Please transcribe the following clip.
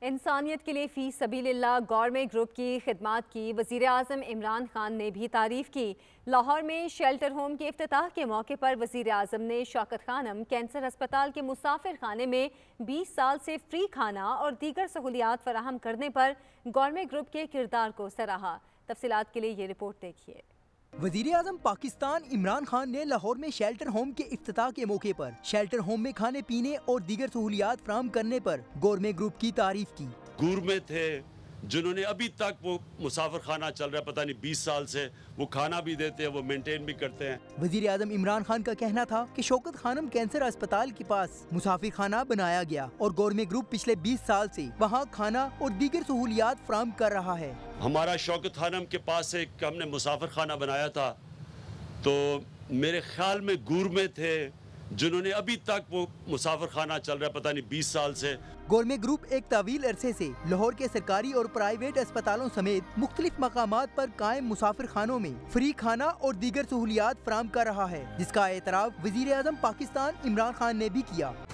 انسانیت کے لیے فی سبیل اللہ گورمے گروپ کی خدمات کی وزیر اعظم عمران خان نے بھی تعریف کی۔ لاہور میں شیلٹر ہوم کے افتتاح کے موقع پر وزیر اعظم نے شوکت خانم کینسر ہسپتال کے مسافر خانے میں 20 سال سے فری کھانا اور دیگر سہولیات فراہم کرنے پر گورمے گروپ کے کردار کو سراہا۔ تفصیلات کے لیے یہ رپورٹ دیکھیے۔ وزیر اعظم پاکستان عمران خان نے لاہور میں شیلٹر ہوم کے افتتاح کے موقع پر شیلٹر ہوم میں کھانے پینے اور دیگر سہولیات فراہم کرنے پر گورمے گروپ کی تعریف کی۔ گورمے تھے جنہوں نے ابھی تک وہ مسافر خانہ چل رہا ہے، پتہ نہیں 20 سال سے وہ کھانا بھی دیتے ہیں، وہ مینٹین بھی کرتے ہیں۔ وزیر اعظم عمران خان کا کہنا تھا کہ شوکت خانم کینسر ہسپتال کے پاس مسافر خانہ بنایا گیا اور گورمے گروپ پچھلے 20 سال سے وہاں کھانا اور دیگر سہولیات فراہم کر رہا ہے۔ ہمارا شوکت خانم کے پاس ایک ہم نے مسافر خانہ بنایا تھا، تو میرے خیال میں گورمے تھے جنہوں نے ابھی تک وہ مسافر خانہ چل رہا ہے، پتہ نہیں 20 سال سے۔ گورمے گروپ ایک طویل عرصے سے لاہور کے سرکاری اور پرائیویٹ اسپتالوں سمیت مختلف مقامات پر قائم مسافر خانوں میں فری کھانا اور دیگر سہولیات فراہم کر رہا ہے، جس کا اعتراف وزیر اعظم پاکستان عمران خان نے بھی کیا۔